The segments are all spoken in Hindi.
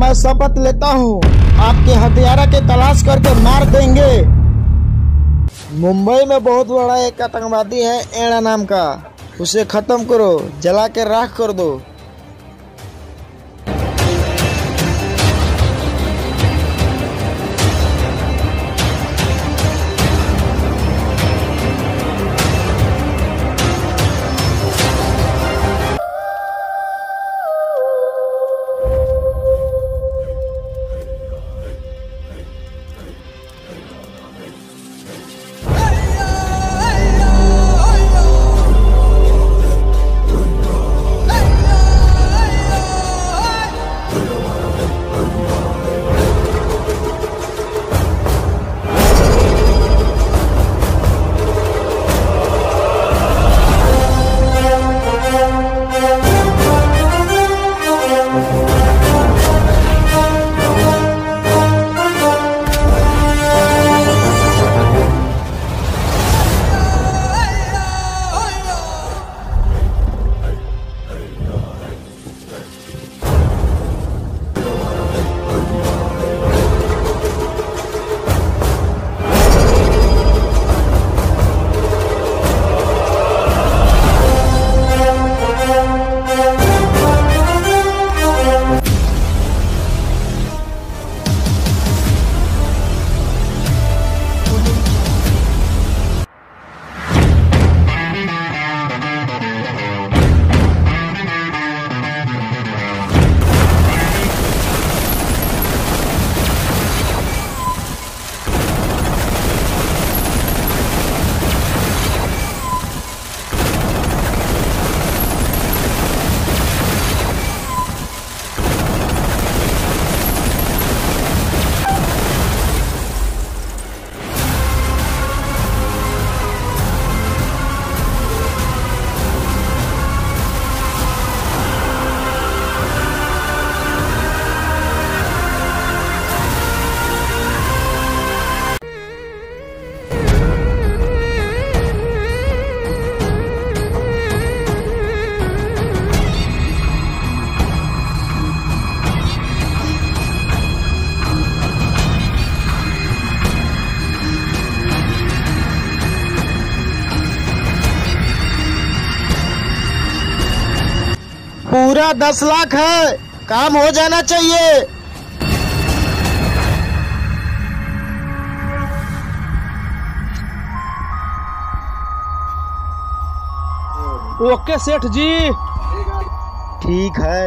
मैं शपथ लेता हूँ आपके हत्यारा के तलाश करके मार देंगे। मुंबई में बहुत बड़ा एक आतंकवादी है एड़ा नाम का, उसे खत्म करो, जला के राख कर दो। पूरा 10 लाख है, काम हो जाना चाहिए। ओके सेठ जी, ठीक है।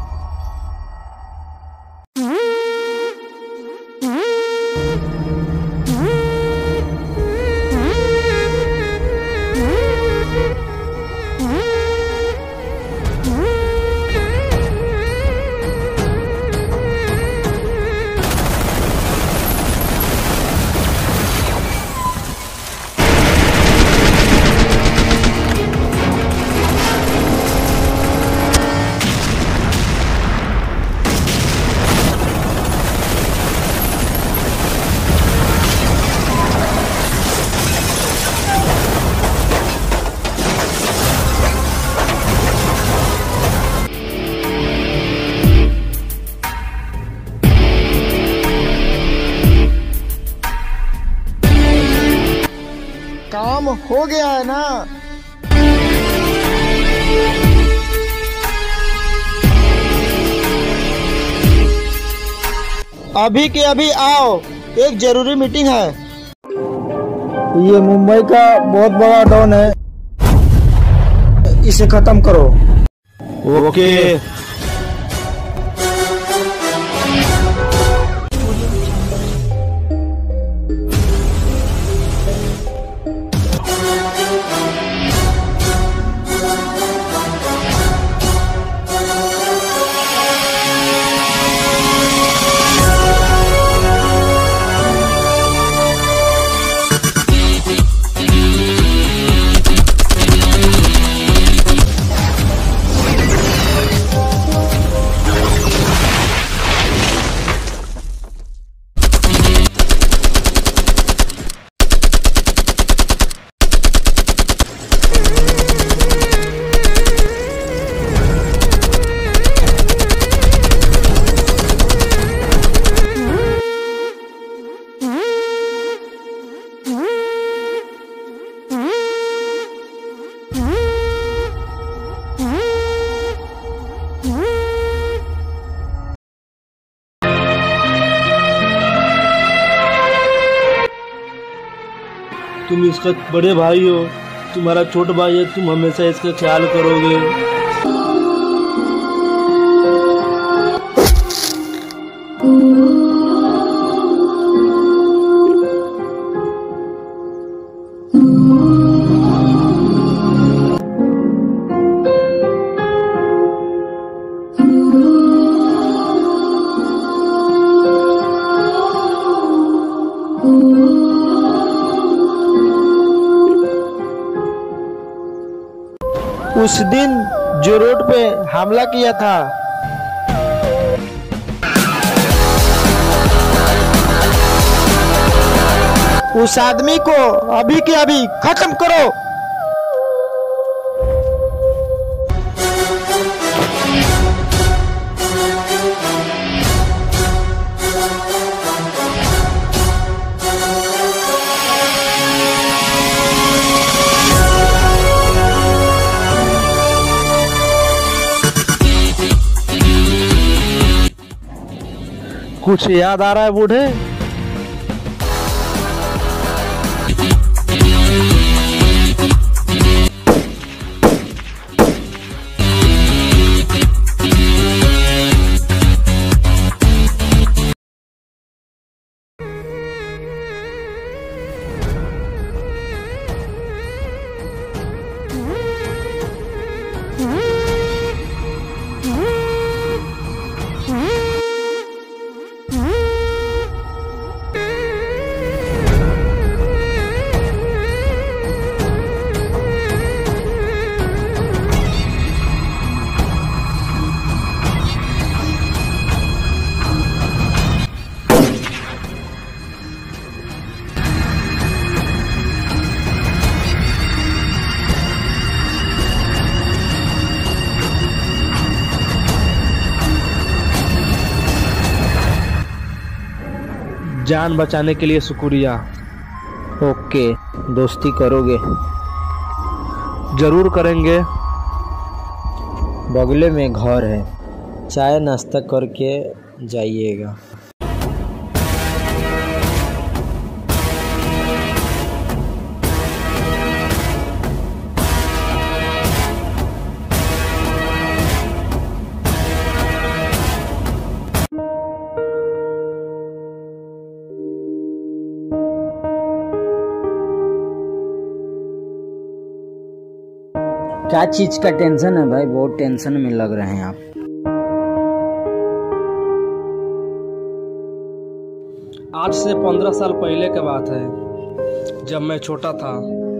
काम हो गया है ना? अभी के अभी आओ, एक जरूरी मीटिंग है। ये मुंबई का बहुत बड़ा डॉन है, इसे खत्म करो। ओके। तुम इसका बड़े भाई हो, तुम्हारा छोटा भाई है, तुम हमेशा इसका ख्याल करोगे। उस दिन जो रोड पे हमला किया था, उस आदमी को अभी के अभी खत्म करो। कुछ याद आ रहा है बूढ़े? जान बचाने के लिए शुक्रिया। ओके, दोस्ती करोगे? जरूर करेंगे। बगले में घर है, चाय नाश्ता करके जाइएगा। क्या चीज का टेंशन है भाई? बहुत टेंशन में लग रहे हैं आप। आज से 15 साल पहले की बात है, जब मैं छोटा था।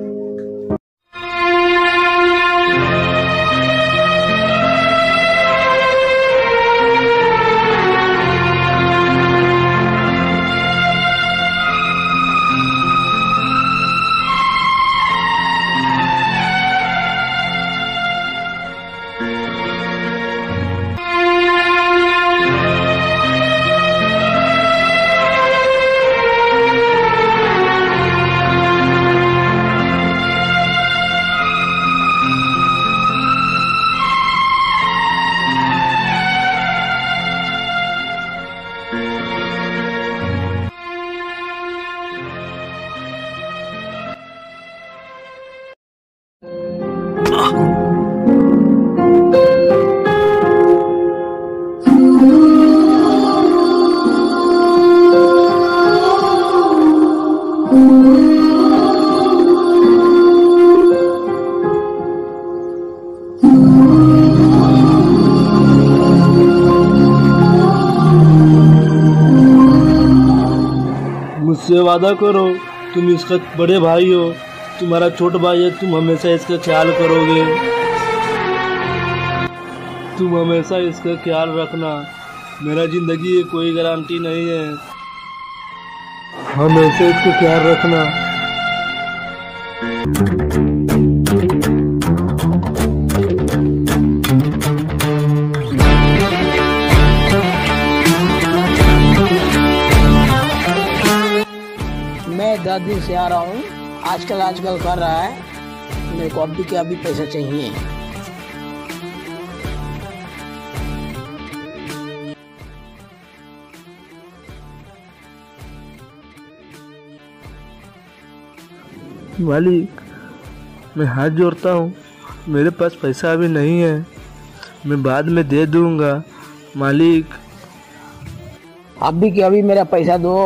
मुझसे वादा करो, तुम इसका बड़े भाई हो, तुम्हारा छोटा भाई है, तुम हमेशा इसका ख्याल करोगे। तुम हमेशा इसका ख्याल रखना। मेरा जिंदगी की कोई गारंटी नहीं है, हमेशा इसका ख्याल रखना। मैं 10 दिन से आ रहा हूँ, आजकल कर रहा है। मेरे को अभी के अभी पैसा चाहिए। मालिक, मैं हाथ जोड़ता हूँ, मेरे पास पैसा अभी नहीं है, मैं बाद में दे दूँगा मालिक। अभी के अभी मेरा पैसा दो।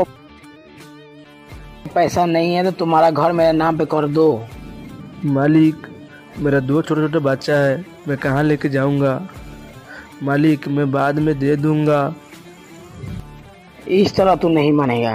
पैसा नहीं है तो तुम्हारा घर मेरे नाम पे कर दो। मालिक, मेरा 2 छोटे छोटे बच्चा है, मैं कहाँ लेके जाऊँगा मालिक, मैं बाद में दे दूँगा। इस तरह तू नहीं मानेगा।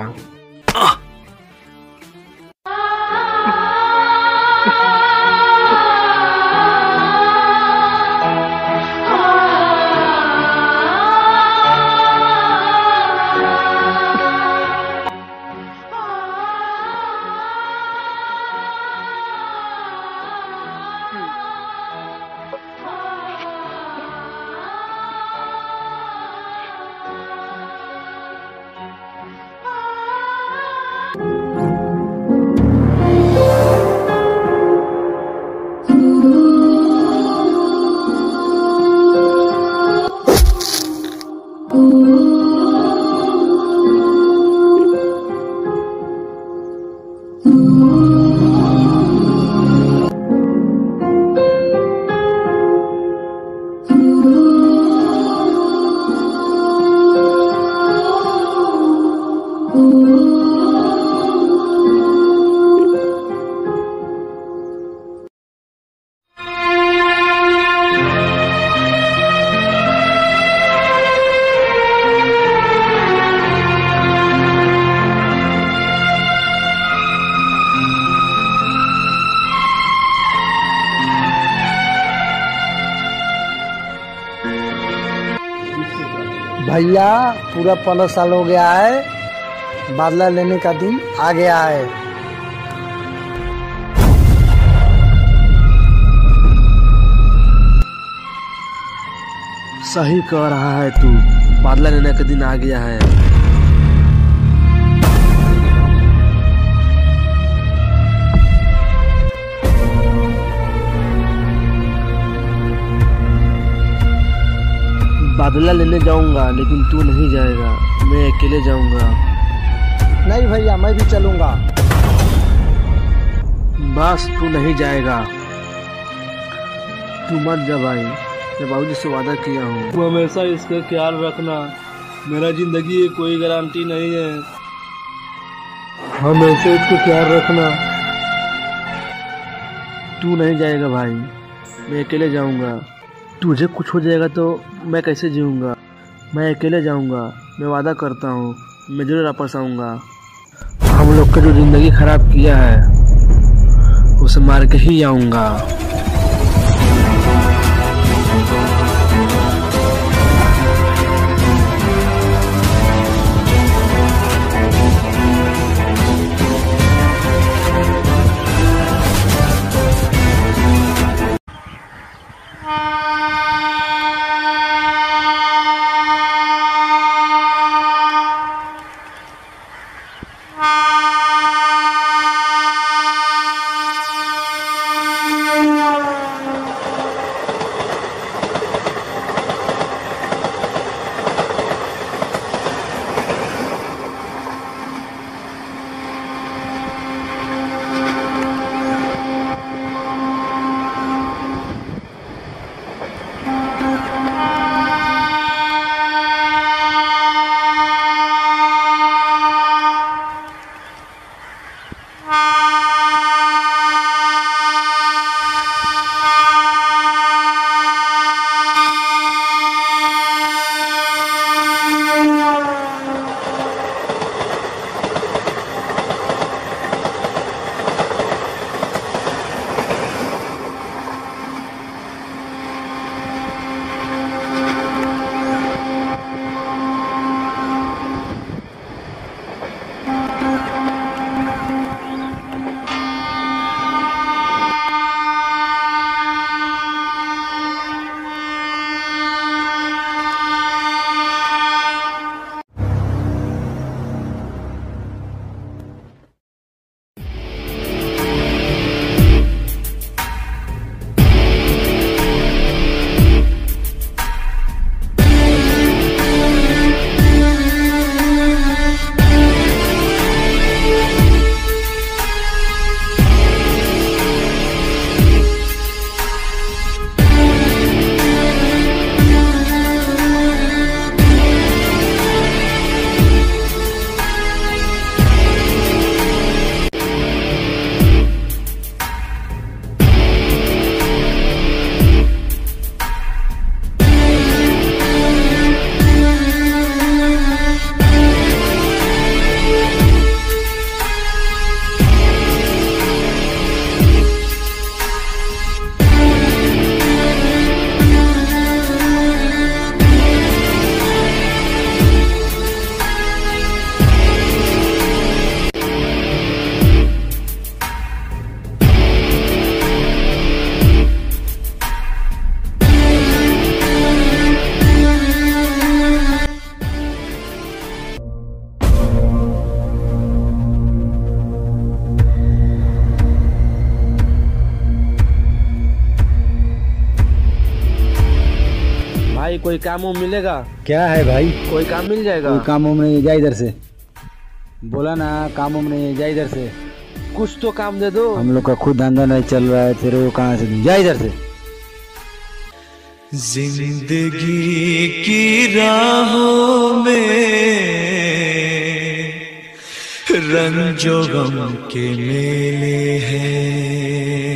भैया पूरा 15 साल हो गया है, बादला लेने का दिन आ गया है। सही कह रहा है तू, बादला लेने का दिन आ गया है। बादला लेने जाऊंगा लेकिन तू नहीं जाएगा, मैं अकेले जाऊंगा। नहीं भैया, मैं भी चलूंगा। बस तू नहीं जाएगा, तू मत जा भाई, मैं बाबूजी से वादा किया हूँ। तू हमेशा इसका ख्याल रखना, मेरा जिंदगी की कोई गारंटी नहीं है, हमेशा इसका ख्याल रखना। तू नहीं जाएगा भाई, मैं अकेले जाऊंगा। तुझे कुछ हो जाएगा तो मैं कैसे जीऊँगा, मैं अकेले जाऊंगा, मैं वादा करता हूँ, मैं जरूर वापस आऊँगा। हम लोग का जो ज़िंदगी ख़राब किया है उसे मार के ही आऊँगा। भाई कोई काम वो मिलेगा? क्या है भाई? कोई काम मिल जाएगा? कोई काम वाम नहीं, जा इधर से। बोला ना काम वाम नहीं, जा इधर से। कुछ तो काम दे दो। हम लोग का खुद धंधा नहीं चल रहा है, तेरे को कहाँ से दूं? जा इधर से। जिंदगी की राहों में रंजो गम के मेले हैं।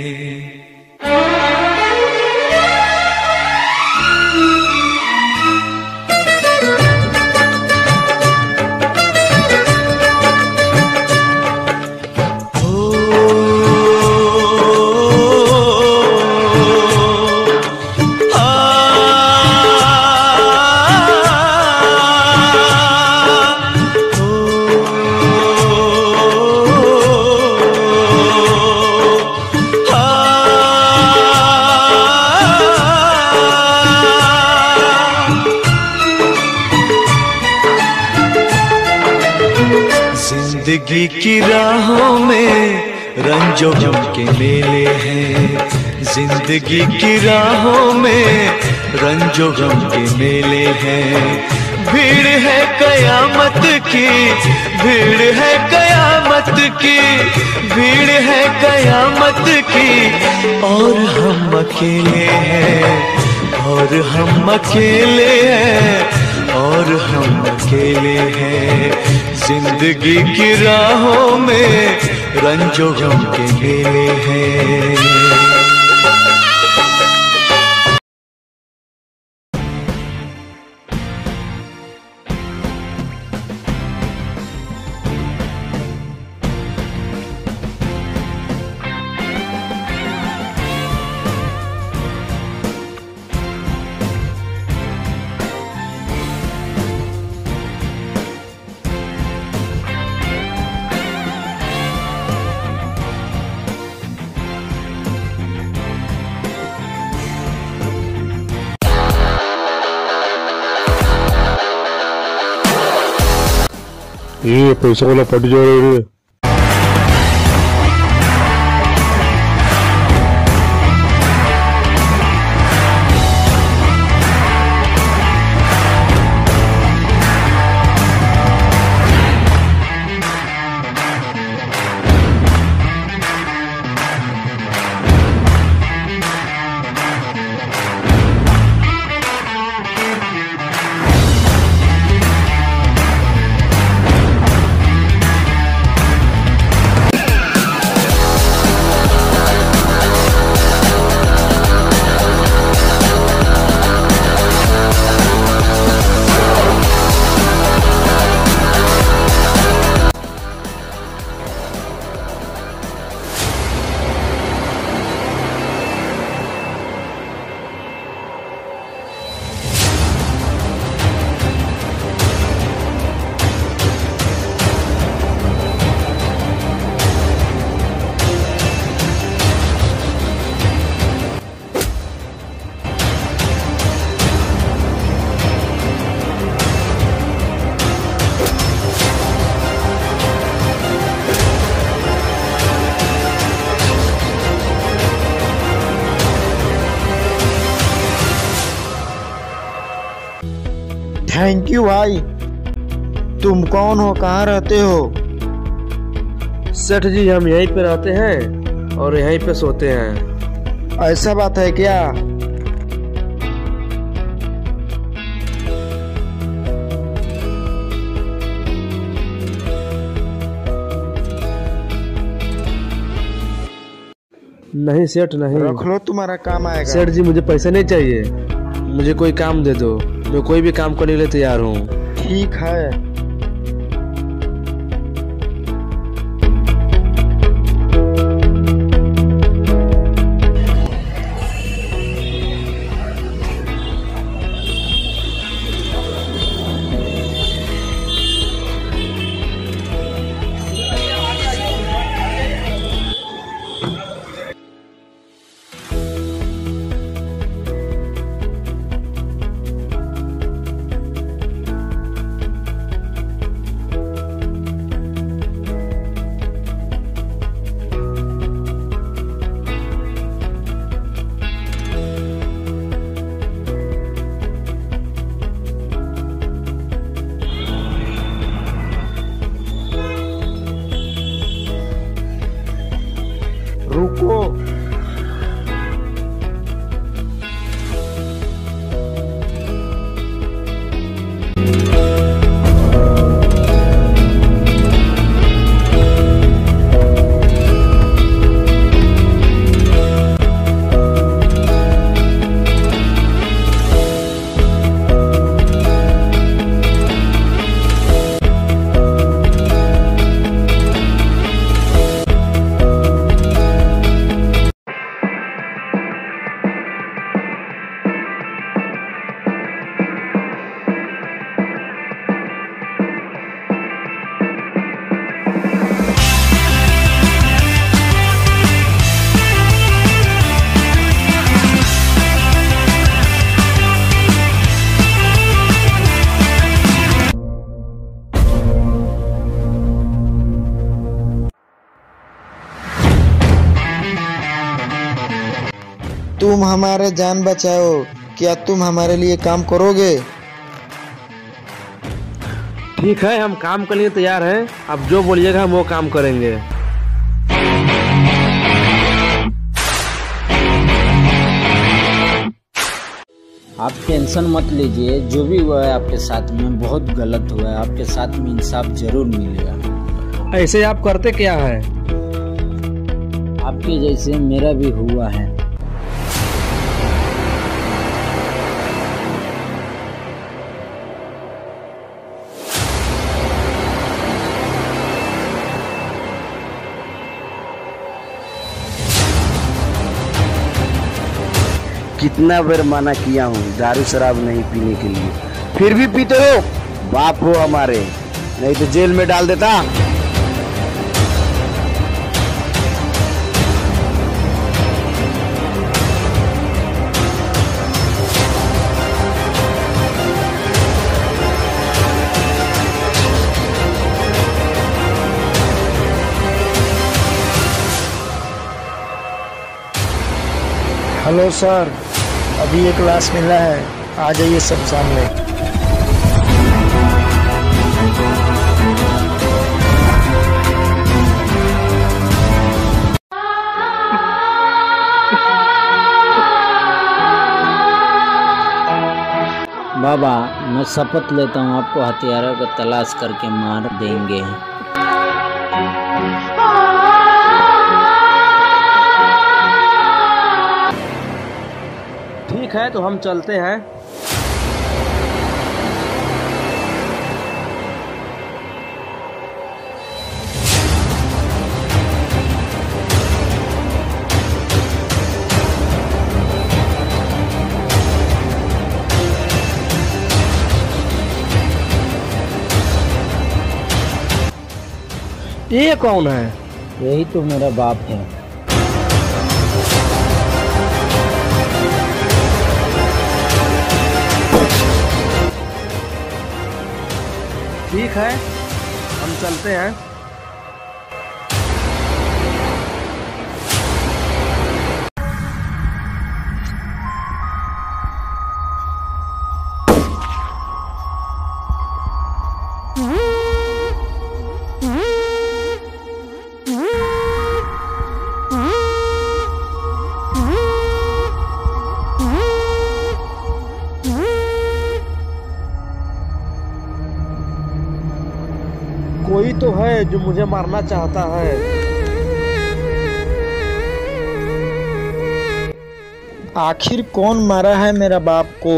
जिंदगी की राहों में रंजो गम के मेले हैं। जिंदगी की राहों में रंजो गम के मेले हैं। भीड़ है कयामत की, भीड़ है कयामत की, भीड़ है कयामत की। और हम अकेले हैं, और हम अकेले हैं, और हम अकेले हैं। जिंदगी की राहों में रंजो गम के मेले हैं। ये पैसा वाला पट जा रहा है। थैंक यू भाई। तुम कौन हो, कहाँ रहते हो? सेठ जी हम यहीं पे रहते हैं और यहीं पे सोते हैं। ऐसा बात है क्या? नहीं सेठ नहीं। रख लो, तुम्हारा काम आएगा। सेठ जी मुझे पैसे नहीं चाहिए, मुझे कोई काम दे दो। मैं कोई भी काम करने के लिए तैयार हूँ। ठीक है। तुम हमारे जान बचाओ, क्या तुम हमारे लिए काम करोगे? ठीक है, हम काम करने के लिए तैयार हैं। आप जो बोलिएगा हम वो काम करेंगे। आप टेंशन मत लीजिए, जो भी हुआ है आपके साथ में बहुत गलत हुआ है। आपके साथ में इंसाफ जरूर मिलेगा। ऐसे आप करते क्या है? आपके जैसे मेरा भी हुआ है। कितना बार मना किया हूँ दारू शराब नहीं पीने के लिए, फिर भी पीते हो। बाप हो हमारे, नहीं तो जेल में डाल देता। हेलो सर, अभी एक लाश मिला है, आ जाइए सब सामने। बाबा, मैं शपथ लेता हूँ आपको हथियारों को तलाश करके मार देंगे। ठीक है, तो हम चलते हैं। ये कौन है? यही तो मेरा बाप है। ठीक है, हम चलते हैं। कोई तो है जो मुझे मारना चाहता है। आखिर कौन मारा है मेरा बाप को?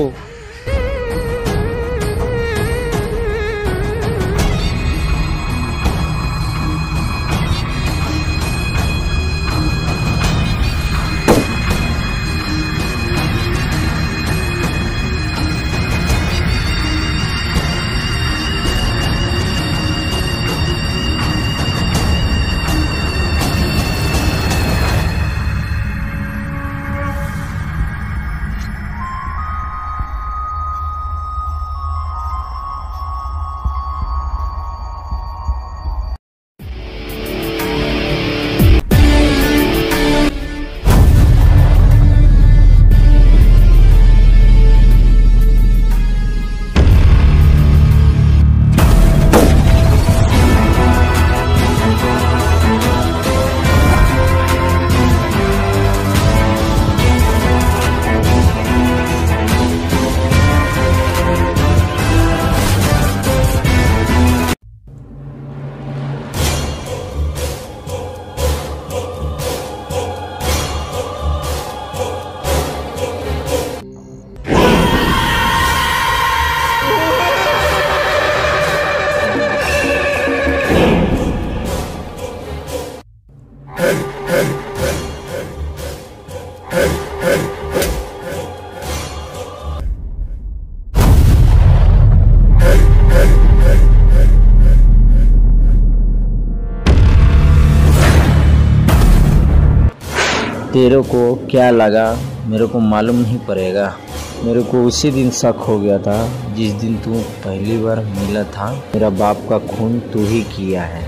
तेरे को क्या लगा मेरे को मालूम नहीं पड़ेगा। मेरे को उसी दिन शक हो गया था जिस दिन तू पहली बार मिला था। मेरा बाप का खून तू ही किया है।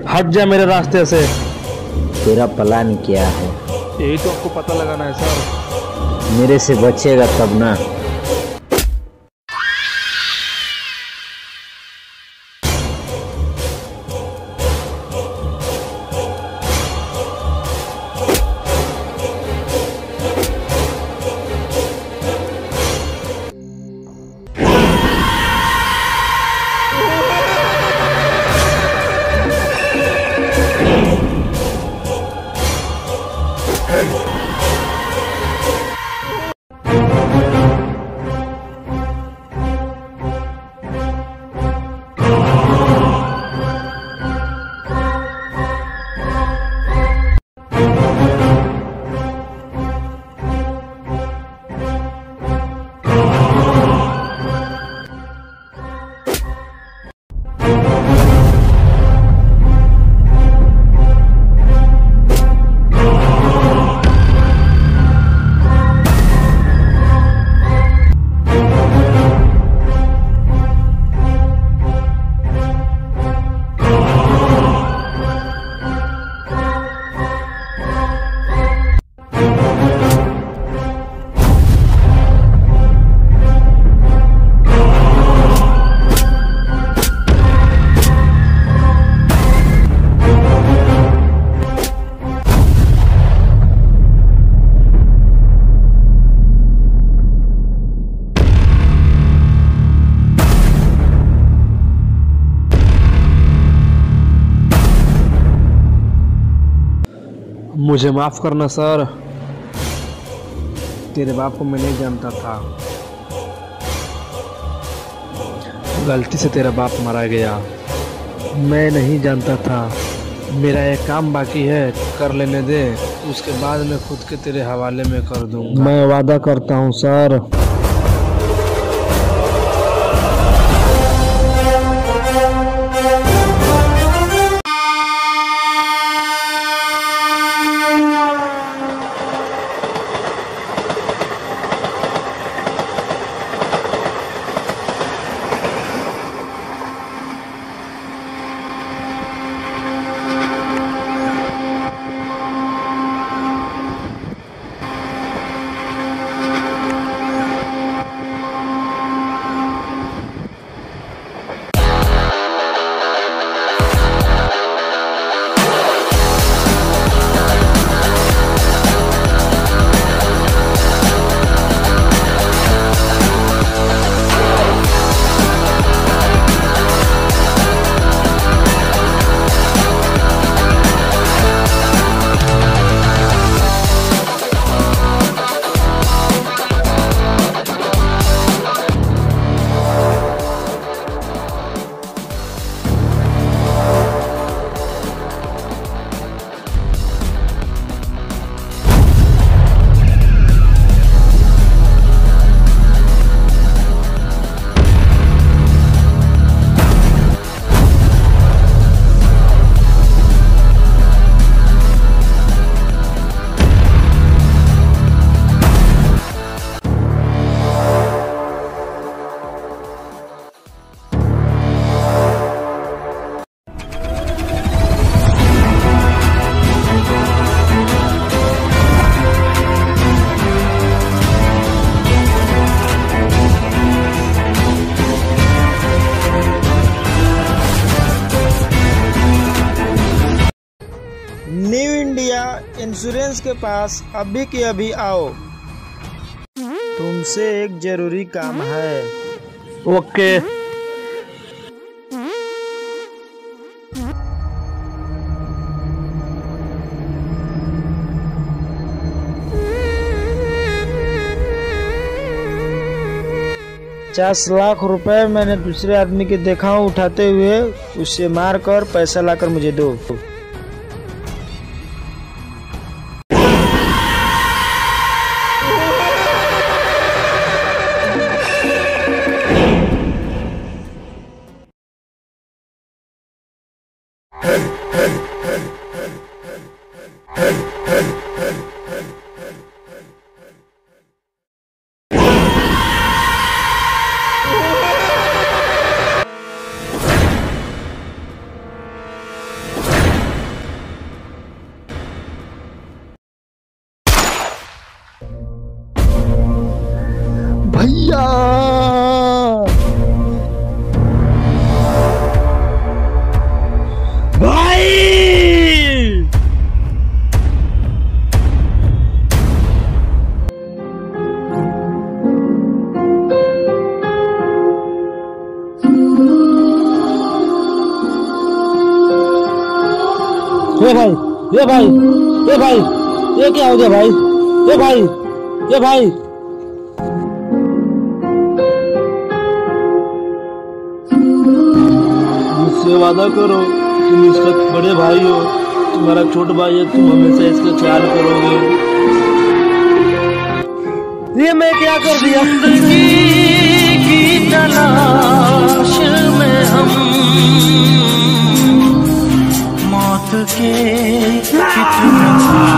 हट जा मेरे रास्ते से। तेरा प्लान क्या है? यही तो आपको पता लगाना है सर। मेरे से बचेगा तब ना। मुझे माफ़ करना सर, तेरे बाप को मैं नहीं जानता था। गलती से तेरा बाप मारा गया, मैं नहीं जानता था। मेरा एक काम बाकी है, कर लेने दे, उसके बाद मैं खुद के तेरे हवाले में कर दूंगा। मैं वादा करता हूँ सर। न्यू इंडिया इंश्योरेंस के पास अभी के अभी आओ, तुमसे एक जरूरी काम है। ओके। ₹50,00,000 मैंने दूसरे आदमी के देखा हूँ उठाते हुए, उससे मार कर पैसा लाकर मुझे दो। ये भाई, ये भाई, ये भाई, ये क्या हो गया भाई? ये भाई, ये भाई। मुझसे वादा करो, तुम इसका बड़े भाई हो, तुम्हारा छोटा भाई है, तुम हमेशा इसका ख्याल करोगे। ये मैं क्या कर दिया? जिंदगी की तलाश में हम मौत के कितना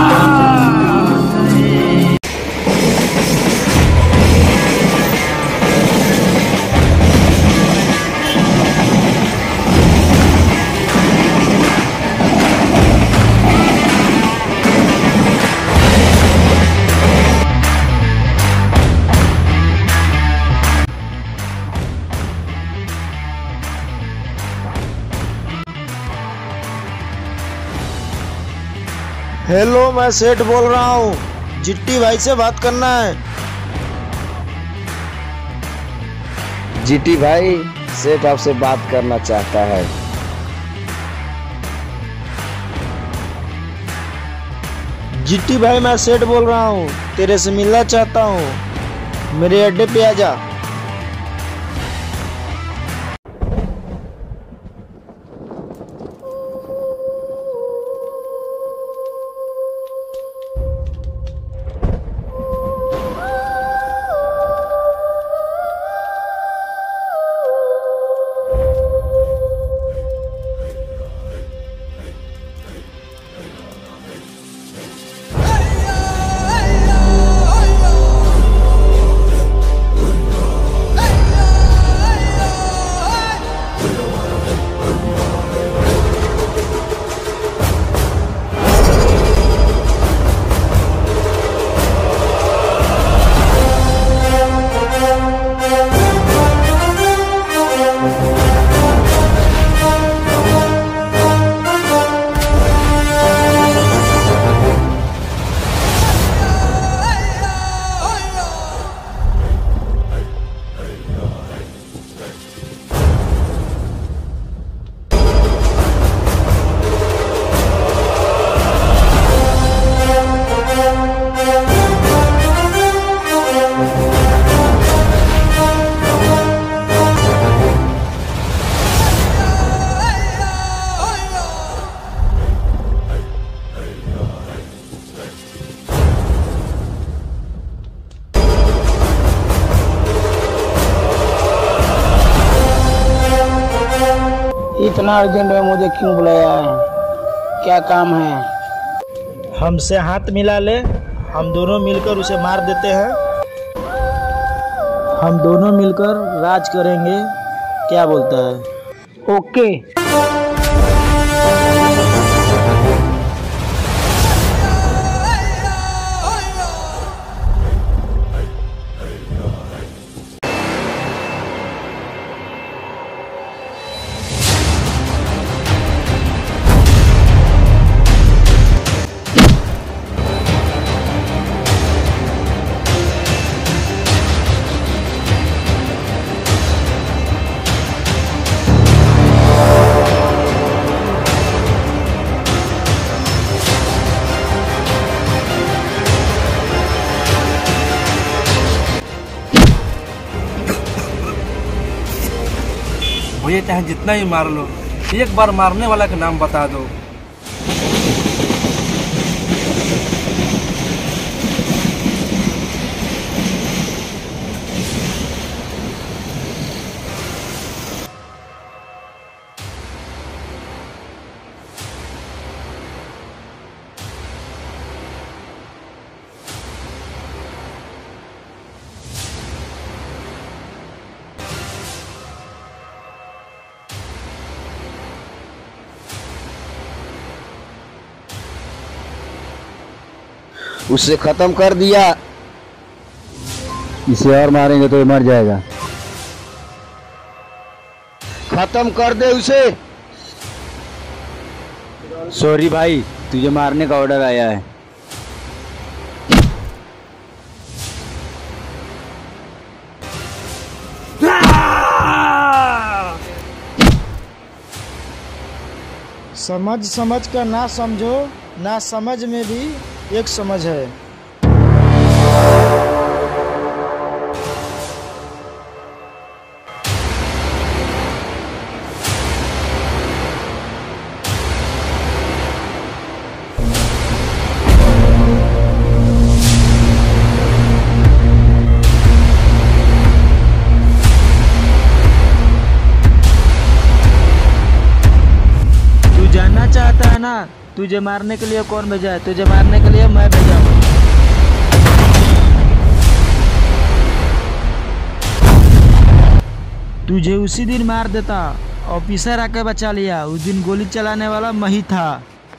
हेलो, मैं सेठ बोल रहा हूँ। जिट्टी भाई से बात करना है। जीटी भाई, सेठ आपसे बात करना चाहता है। जिट्टी भाई, मैं सेठ बोल रहा हूँ, तेरे से मिलना चाहता हूँ। मेरे अड्डे पे आ जा। इतना अर्जेंट में मुझे क्यों बुलाया है? क्या काम है? हमसे हाथ मिला ले, हम दोनों मिलकर उसे मार देते हैं। हम दोनों मिलकर राज करेंगे, क्या बोलता है? ओके। मुझे चाहे जितना ही मार लो, एक बार मारने वाला का नाम बता दो। उसे खत्म कर दिया। इसे और मारेंगे तो ये मर जाएगा। खत्म कर दे उसे। सॉरी भाई, तुझे मारने का ऑर्डर आया है। समझ समझ का ना समझो, ना समझ में भी एक समझ है। जानना चाहता है ना तुझे मारने के लिए कौन भेजा है? तुझे मारने के लिए मैं भेजा हूँ। तुझे उसी दिन मार देता, ऑफिसर आके बचा लिया। उस दिन गोली चलाने वाला मैं ही था।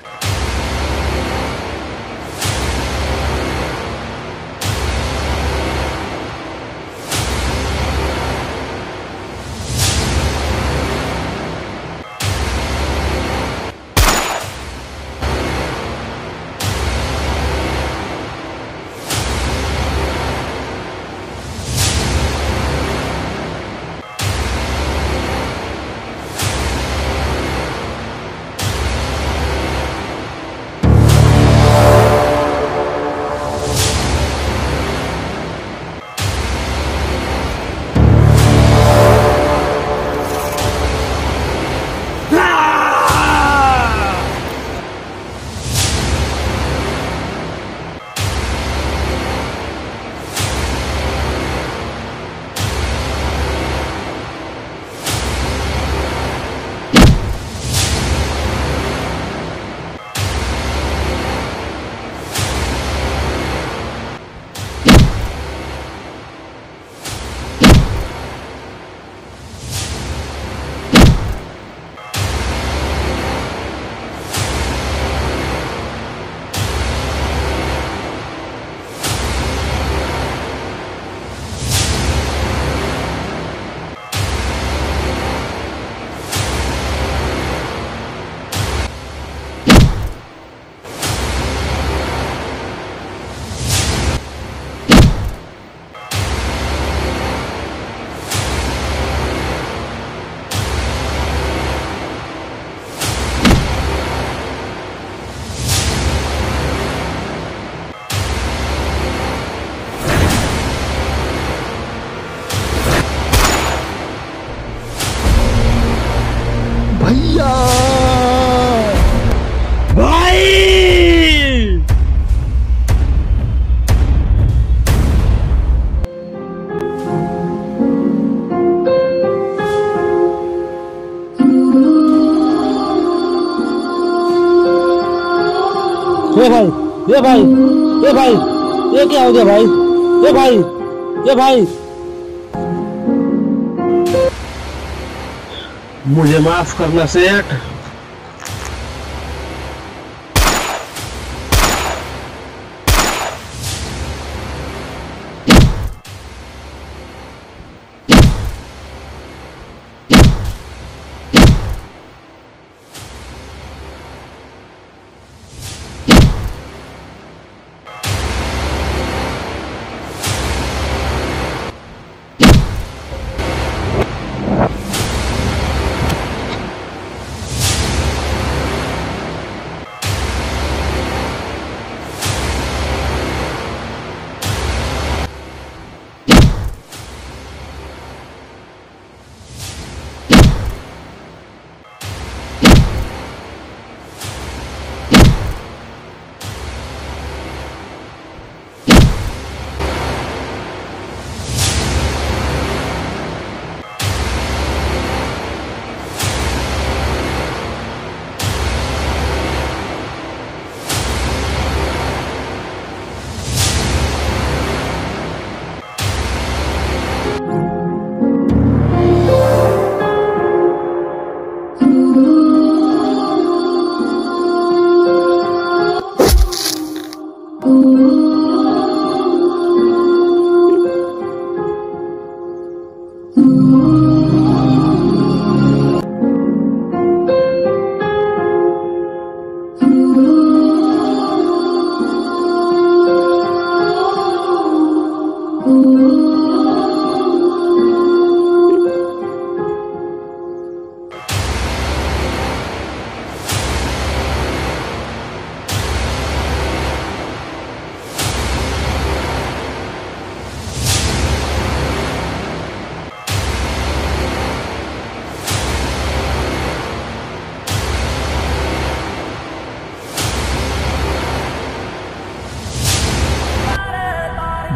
भैया भाई, ये भाई, ये क्या हो गया भाई? ये भाई मुझे माफ करना सेठ।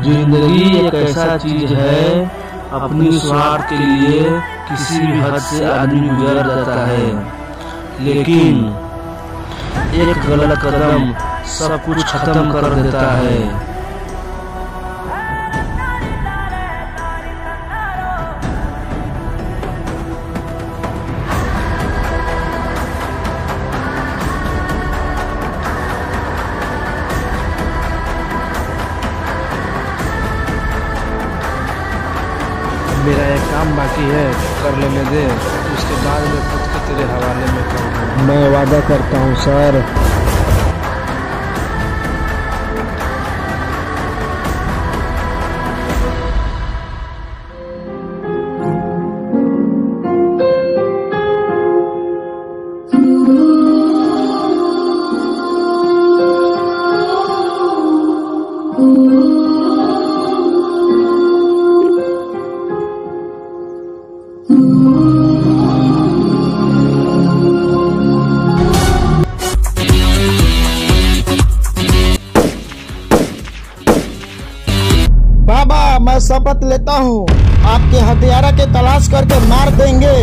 जिंदगी एक ऐसा चीज है, अपनी स्वार्थ के लिए किसी भी हद से आदमी गुजर जाता है, लेकिन एक गलत कदम सब कुछ खत्म कर देता है। मेरा एक काम बाकी है, कर लेने दे, उसके बाद मैं खुद के तेरे हवाले में कर दूँ। मैं वादा करता हूँ सर। बाबा, मैं शपथ लेता हूँ आपके हत्यारा के तलाश करके मार देंगे।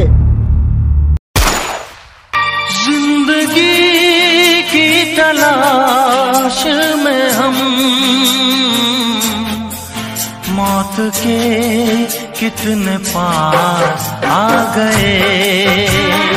जिंदगी की तलाश में हम मौत के कितने पास आ गए।